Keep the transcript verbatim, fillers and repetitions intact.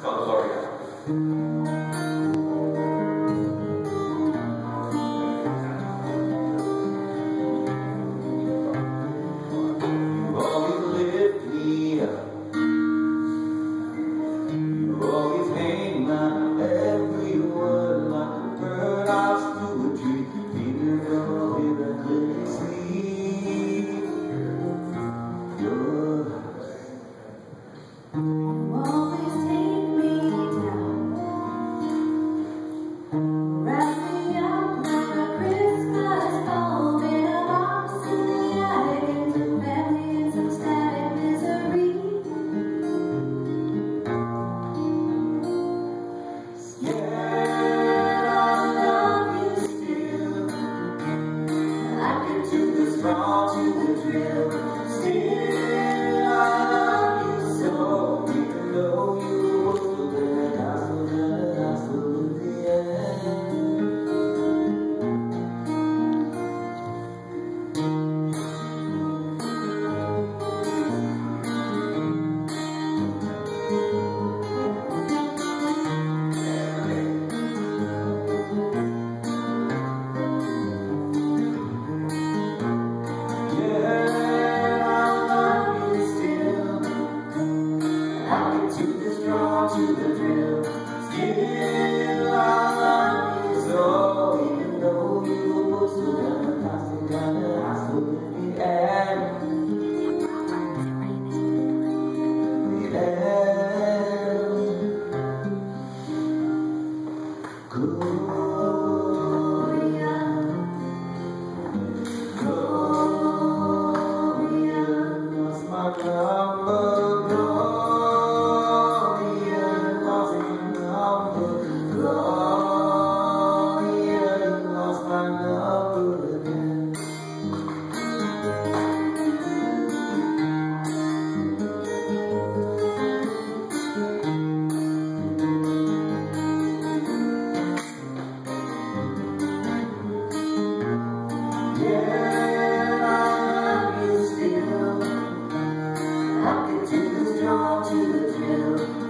called Gloria. You always lift me up. You always hang my every word like a bird house to a tree, even though in a clear sleep. Your always take me down, wrap me up like a Christmas ball, in a box in the attic, into millions of static misery. Scared I love you still. I get too strong to the drill. Still I love you so, even though you were so good. I still love, I still love the end. To the drill, still I love you so, even though you were so good. I still got it, I still in the end. The end. Gloria, Gloria, lost my number. To the drill.